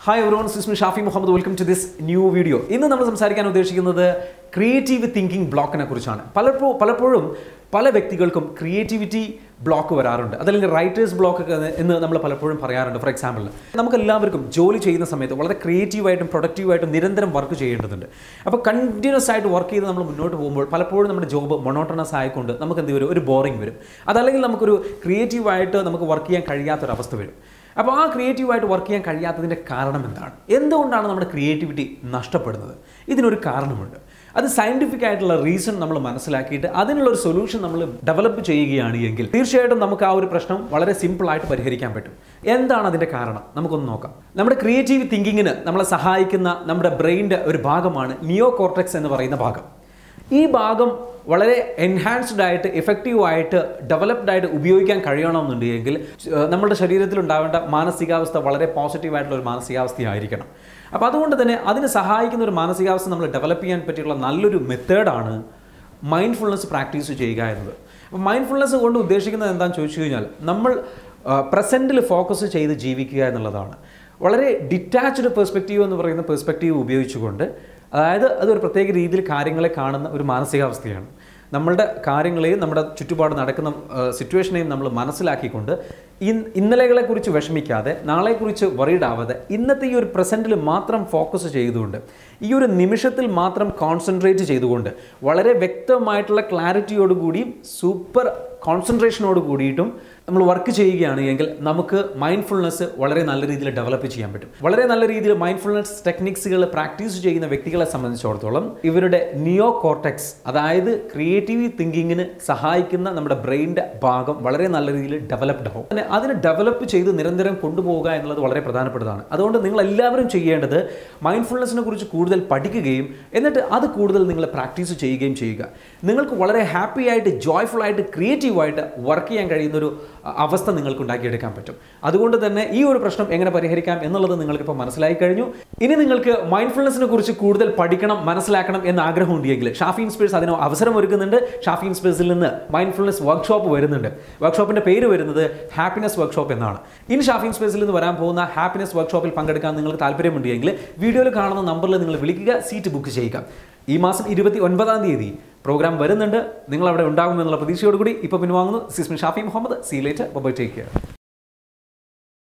Hi everyone, this is Shafi Muhammed. Welcome to this new video. ഇന്ന് നമ്മൾ സംസാരിക്കാൻ ഉദ്ദേശിക്കുന്നത് ക്രിയേറ്റീവ് തിങ്കിങ് ബ്ലോക്കിനെ കുറിച്ചാണ്. പലപ്പോഴും പല വ്യക്തികൾക്കും ക്രിയേറ്റിവിറ്റി ബ്ലോക്ക് വരാറുണ്ട്. അതല്ലെങ്കിൽ റൈറ്റേഴ്സ് ബ്ലോക്ക് എന്ന് നമ്മൾ പലപ്പോഴും പറയാറുണ്ട്. ഫോർ എക്സാമ്പിൾ, നമുക്കെല്ലാവർക്കും ജോലി ചെയ്യുന്ന സമയത്ത് വളരെ ക്രിയേറ്റീവായിട്ടും പ്രൊഡക്റ്റീവായിട്ടും നിരന്തരം വർക്ക് ചെയ്യേണ്ടതുണ്ട്. അപ്പോൾ കണ്ടിന്യൂസ് ആയിട്ട് വർക്ക് ചെയ്ത് നമ്മൾ മുന്നോട്ട് പോകുമ്പോൾ പലപ്പോഴും നമ്മുടെ ജോബ് മൊണോട്ടണസ് ആയിക്കൊണ്ട് നമുക്ക് എന്ത് വരും, ഒരു ബോറിംഗ് വരും. അതല്ലെങ്കിൽ നമുക്കൊരു ക്രിയേറ്റീവായിട്ട് നമുക്ക് വർക്ക് ചെയ്യാൻ കഴിയാത്തൊരവസ്ഥ വരും. അപ്പോൾ ആ ക്രിയേറ്റീവായിട്ട് വർക്ക് ചെയ്യാൻ കഴിയാത്തതിൻ്റെ കാരണം എന്താണ്? എന്തുകൊണ്ടാണ് നമ്മുടെ ക്രിയേറ്റിവിറ്റി നഷ്ടപ്പെടുന്നത്? ഇതിനൊരു കാരണമുണ്ട്. അത് സയൻറ്റിഫിക് ആയിട്ടുള്ള റീസൺ നമ്മൾ മനസ്സിലാക്കിയിട്ട് അതിനുള്ളൊരു സൊല്യൂഷൻ നമ്മൾ ഡെവലപ്പ് ചെയ്യുകയാണ് എങ്കിൽ തീർച്ചയായിട്ടും നമുക്ക് ആ ഒരു പ്രശ്നം വളരെ സിമ്പിളായിട്ട് പരിഹരിക്കാൻ പറ്റും. എന്താണ് അതിൻ്റെ കാരണം? നമുക്കൊന്ന് നോക്കാം. നമ്മുടെ ക്രിയേറ്റീവ് തിങ്കിങ്ങിന് നമ്മളെ സഹായിക്കുന്ന നമ്മുടെ ബ്രെയിൻ്റെ ഒരു ഭാഗമാണ് നിയോ കോർട്ടെക്സ് എന്ന് പറയുന്ന ഭാഗം. ഈ ഭാഗം വളരെ എൻഹാൻസ്ഡ് ആയിട്ട് എഫക്റ്റീവായിട്ട് ഡെവലപ്ഡ് ആയിട്ട് ഉപയോഗിക്കാൻ കഴിയണമെന്നുണ്ടെങ്കിൽ നമ്മുടെ ശരീരത്തിൽ ഉണ്ടാവേണ്ട മാനസികാവസ്ഥ വളരെ പോസിറ്റീവായിട്ടുള്ള ഒരു മാനസികാവസ്ഥയായിരിക്കണം. അപ്പോൾ അതുകൊണ്ട് തന്നെ അതിന് സഹായിക്കുന്ന ഒരു മാനസികാവസ്ഥ നമ്മൾ ഡെവലപ്പ് ചെയ്യാൻ പറ്റിയുള്ള നല്ലൊരു മെത്തേഡാണ് മൈൻഡ്ഫുൾനെസ് പ്രാക്ടീസ് ചെയ്യുക എന്നത്. അപ്പോൾ മൈൻഡ്ഫുൾനെസ് കൊണ്ട് ഉദ്ദേശിക്കുന്നത് എന്താണെന്ന് ചോദിച്ചു കഴിഞ്ഞാൽ നമ്മൾ പ്രസൻറ്റിൽ ഫോക്കസ് ചെയ്ത് ജീവിക്കുക എന്നുള്ളതാണ്. വളരെ ഡിറ്റാച്ച്ഡ് പെർസ്പെക്റ്റീവ് എന്ന് പറയുന്ന പെർസ്പെക്റ്റീവ് ഉപയോഗിച്ചുകൊണ്ട്, അതായത് അതൊരു പ്രത്യേക രീതിയിൽ കാര്യങ്ങളെ കാണുന്ന ഒരു മാനസികാവസ്ഥയാണ്. നമ്മളുടെ കാര്യങ്ങളെയും നമ്മുടെ ചുറ്റുപാട് നടക്കുന്ന സിറ്റുവേഷനെയും നമ്മൾ മനസ്സിലാക്കിക്കൊണ്ട് ഇന്നലെകളെക്കുറിച്ച് വിഷമിക്കാതെ, നാളെക്കുറിച്ച് വറീഡ് ആവാതെ, ഇന്നത്തെ ഈ ഒരു പ്രസൻറ്റിൽ മാത്രം ഫോക്കസ് ചെയ്തുകൊണ്ട്, ഈ ഒരു നിമിഷത്തിൽ മാത്രം കോൺസെൻട്രേറ്റ് ചെയ്തുകൊണ്ട്, വളരെ വ്യക്തമായിട്ടുള്ള ക്ലാരിറ്റിയോടുകൂടിയും സൂപ്പർ കോൺസെൻട്രേഷനോട് കൂടിയിട്ടും നമ്മൾ വർക്ക് ചെയ്യുകയാണ് എങ്കിൽ നമുക്ക് മൈൻഡ്ഫുൾനെസ് വളരെ നല്ല രീതിയിൽ ഡെവലപ്പ് ചെയ്യാൻ പറ്റും. വളരെ നല്ല രീതിയിൽ മൈൻഡ്ഫുൾനെസ് ടെക്നിക്സുകൾ പ്രാക്ടീസ് ചെയ്യുന്ന വ്യക്തികളെ സംബന്ധിച്ചിടത്തോളം ഇവരുടെ നിയോ കോർട്ടെക്സ്, അതായത് ക്രിയേറ്റീവ് തിങ്കിങ്ങിന് സഹായിക്കുന്ന നമ്മുടെ ബ്രെയിൻ്റെ ഭാഗം വളരെ നല്ല രീതിയിൽ ഡെവലപ്ഡ് ആവും. അതിന് ഡെവലപ്പ് ചെയ്ത് നിരന്തരം കൊണ്ടുപോകുക എന്നുള്ളത് വളരെ പ്രധാനപ്പെട്ടതാണ്. അതുകൊണ്ട് നിങ്ങൾ എല്ലാവരും ചെയ്യേണ്ടത് മൈൻഡ്ഫുൾനെസ്സിനെ കുറിച്ച് കൂടുതൽ പഠിക്കുകയും എന്നിട്ട് അത് കൂടുതൽ നിങ്ങൾ പ്രാക്ടീസ് ചെയ്യുകയും ചെയ്യുക. നിങ്ങൾക്ക് വളരെ ഹാപ്പി ആയിട്ട്, ജോയ്ഫുൾ ആയിട്ട്, ക്രിയേറ്റീവായിട്ട് വർക്ക് ചെയ്യാൻ കഴിയുന്നൊരു അവസ്ഥ നിങ്ങൾക്ക് ഉണ്ടാക്കിയെടുക്കാൻ പറ്റും. അതുകൊണ്ട് തന്നെ ഈ ഒരു പ്രശ്നം എങ്ങനെ പരിഹരിക്കാം എന്നുള്ളത് നിങ്ങൾക്കിപ്പോൾ മനസ്സിലായി കഴിഞ്ഞു. ഇനി നിങ്ങൾക്ക് മൈൻഡ്ഫുൾനെസ്സിനെ കുറിച്ച് കൂടുതൽ പഠിക്കണം, മനസ്സിലാക്കണം എന്ന ആഗ്രഹം ഉണ്ടെങ്കിൽ ഷാഫി ഇൻസ്പേഴ്സ് അതിന് അവസരം ഒരുക്കുന്നുണ്ട്. ഷാഫി ഇൻസ്പേഴ്സിൽ നിന്ന് മൈൻഡ്ഫുൾനെസ് വർക്ക്ഷോപ്പ് വരുന്നുണ്ട്. വർക്ക്ഷോപ്പിൻ്റെ പേര് വരുന്നത് ഹാപ്പിനെസ് വർക്ക്ഷോപ്പ് എന്നാണ്. ഇനി ഷാഫി ഇൻസ്പേഴ്സിൽ നിന്ന് വരാൻ പോകുന്ന ഹാപ്പിനെസ് വർക്ക്ഷോപ്പിൽ പങ്കെടുക്കാൻ നിങ്ങൾക്ക് താല്പര്യമുണ്ടെങ്കിൽ വീഡിയോയിൽ കാണുന്ന നമ്പറിൽ നിങ്ങൾ വിളിക്കുക, സീറ്റ് ബുക്ക് ചെയ്യുക. ഈ മാസം 29-ാം തീയതി പ്രോഗ്രാം വരുന്നുണ്ട്. നിങ്ങൾ അവിടെ ഉണ്ടാകുമെന്നുള്ള പ്രതീക്ഷയോടുകൂടി ഇപ്പോൾ പിൻവാങ്ങുന്നു. Shafi Muhammad. See later. Bye. Take care.